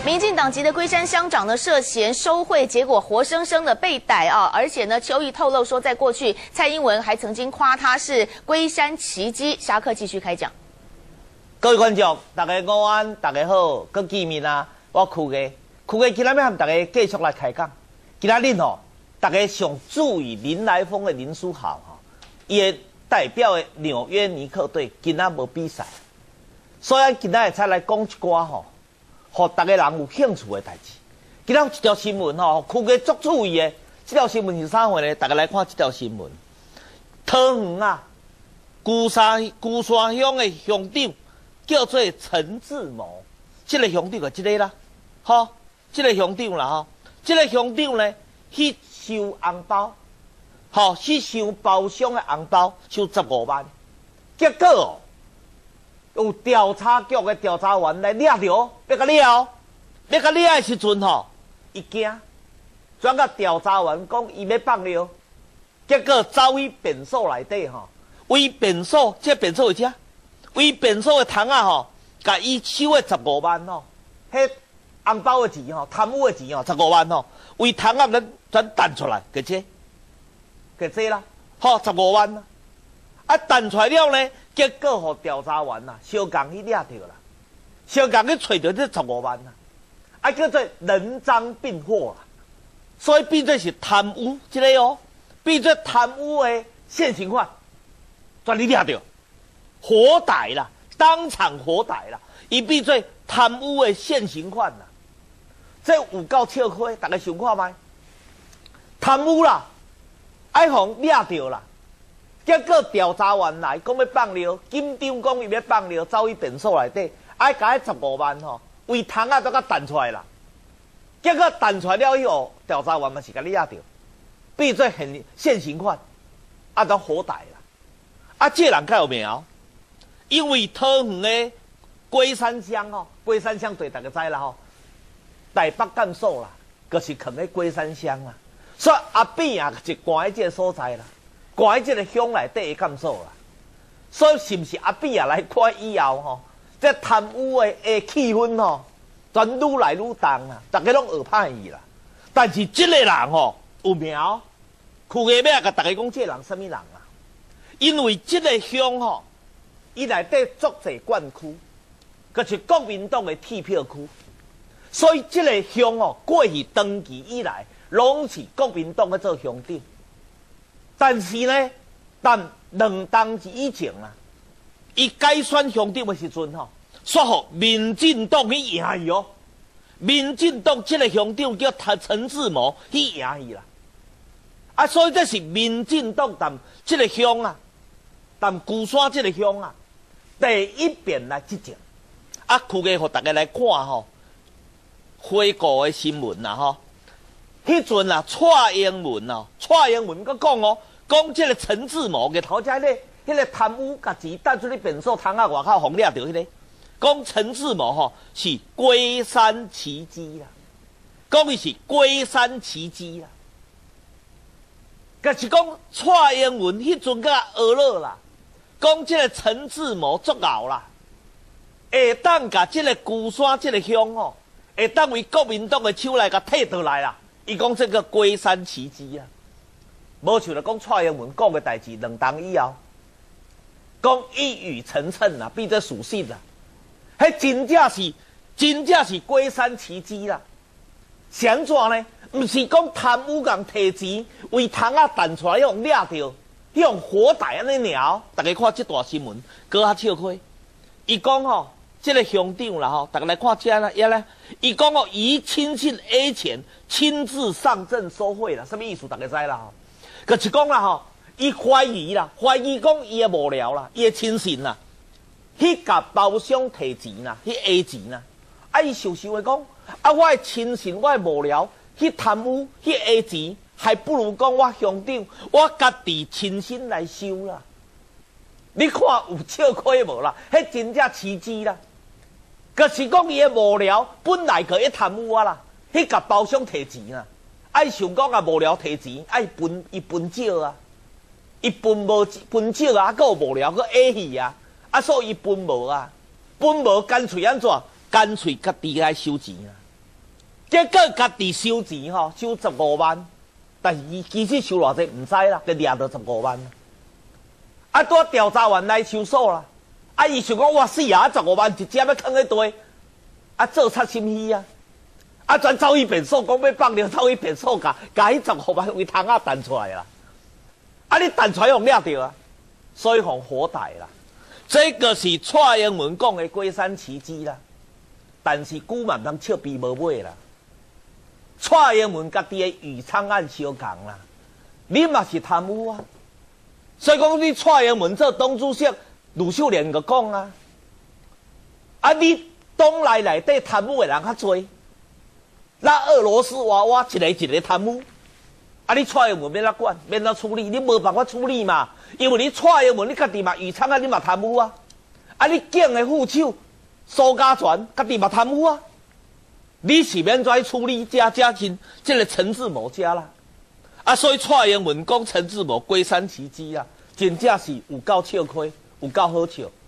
民进党籍的龟山乡长呢涉嫌收贿，结果活生生的被逮啊！而且呢，邱毅透露说，在过去蔡英文还曾经夸他是龟山奇迹。侠客继续开讲。 各位观众，大家午安，大家好，搁见面啊！我酷哥今仔要和大家继续来开讲。今仔日吼，大家上注意林来疯的林书豪吼，伊的代表的纽约尼克队今仔无比赛，所以咱今仔会才来讲一寡吼。互大家人有兴趣的代志。今仔有一条新闻吼，酷哥足注意的。这条新闻是啥货呢？大家来看这条新闻。桃园啊，龟山乡的乡长叫做陈志谋，这个乡长就这个啦，吼，这个乡长啦吼，这个乡长呢去收红包，吼，去收包厢的红包，收15万，结果哦。有调查局的调查员来抓着，要甲抓的时阵吼，伊惊，转甲调查员讲伊要放了，结果走去便所内底吼，为便所，这便所有遮，为便所的窗啊吼，甲伊收的15万吼，迄红包的钱吼，贪污的钱吼，15万吼，为窗啊咱弹出来，给这啦，吼15万啊，啊弹出来了呢？结果，互调查员呐，小共去抓着啦，小共去找着这15万啦，啊叫做人赃并获啦，所以变做是贪污这个哦，变做贪污的现行犯，全你抓着，活逮啦，当场活逮啦，伊变做贪污的现行犯啦，这有够笑亏，大家想看麦？贪污啦，爱互抓着啦。结果调查员来讲要放了，警长讲伊要放了，走去便所内底，爱甲迄15万吼，为窗啊都甲弹出来啦。结果弹出来了以后，调查员嘛是甲你抓着，变做现行犯，啊都活逮啦。啊，这人较有名哦，因为桃园的龟山乡吼，龟山乡对大家知啦吼，台北干所啦，就是囥喺龟山乡啊，所以阿扁啊是关喺这个所在啦。关喺这个乡内底的干所啦，所以是不是阿扁也来看以后吼，这贪污的气氛吼，全愈来愈重啊，大家拢学歹伊啦。但是这个人吼有名，酷个要甲大家讲这个人什么人啊？因为这个乡吼，伊内底足侪管区，就是国民党的铁票区，所以这个乡吼过去登记以来，拢是国民党在做乡长。但是呢，但2当之以前啊，伊改选乡长的时阵吼，说互民进党去赢伊哦。民进党这个乡长叫陈志谋去赢伊啦。啊，所以这是民进党但这个乡啊，但龟山这个乡啊，第一遍来执政。啊，酷个互大家来看吼，回顾的新闻啦吼。迄阵啊，蔡英文佮讲哦。讲这个陈志谋个头家迄个贪污甲钱带出去便所窗啊外口红抓着迄个，讲陈志谋吼是龟山奇迹啦，讲伊是龟山奇迹啦，可是讲蔡英文迄阵甲学了啦，讲这个陈志谋作熬啦，会当甲这个龟山这个乡吼，会当为国民党的手来甲摕倒来啦，伊讲这个龟山奇迹啊。无像咧讲蔡英文讲嘅代志2当以后，讲一语成谶啦，变做属实啦。迄真正是龟山奇迹啦。是安怎呢？毋是讲贪污人摕钱为窗啊弹出来，迄种抓着，迄种活逮安尼尔。大家看这段新闻，搁较笑亏。伊讲吼，这个乡长啦吼，大家来看这啦，咧，伊讲哦，伊亲信 A 钱，亲自上阵收贿啦，什么意思？大家知啦吼。就是讲啦吼，伊怀疑讲伊的幕僚啦，伊的亲信啦，去甲包厢摕钱啦，去 A 钱啦。啊，伊受的讲，啊，我的亲信，我的幕僚去贪污，去 A 钱，还不如讲我乡长，我家己亲身来收啦。你看有笑亏无啦？迄真正奇迹啦。就是讲伊的幕僚本来可以贪污啊啦，去甲包厢摕钱啦。爱想讲啊，无聊摕钱，爱分少啊，伊分少啊，还有无聊个 A 去啊，所以伊分无啊，分无干脆安怎？干脆家己来收钱啊， 结果家己收钱吼，收15万，但是伊其实收偌济唔知啦，就掠到15万。啊，拄调查员来收数啦，啊，伊想讲哇死啊，15万直接要囥喺地，啊，做贼心虚啊！啊，全走去变数，讲要放了，走去变数甲迄15万为汤啊弹出来啦。啊，你弹出来互掠着啊，所以互火逮啦。这个是蔡英文讲的龟山奇迹啦，但是古嘛通笑比无尾啦。蔡英文家己的余昌案相共啦，你嘛是贪污啊！所以讲你蔡英文做党主席，卢秀莲就讲啊，啊你党内底贪污的人较多，那俄罗斯娃娃一个一个贪污，啊你蔡英文免哪管，免哪处理，你无办法处理嘛，因为你蔡英文你家己嘛余昌案你嘛贪污啊，啊你警的副手苏家全家己嘛贪污啊。你是免怎处理这个陈志谋家啦，啊，所以蔡英文讲陈志谋龟山奇迹啊，真正是有够笑亏，有够好笑。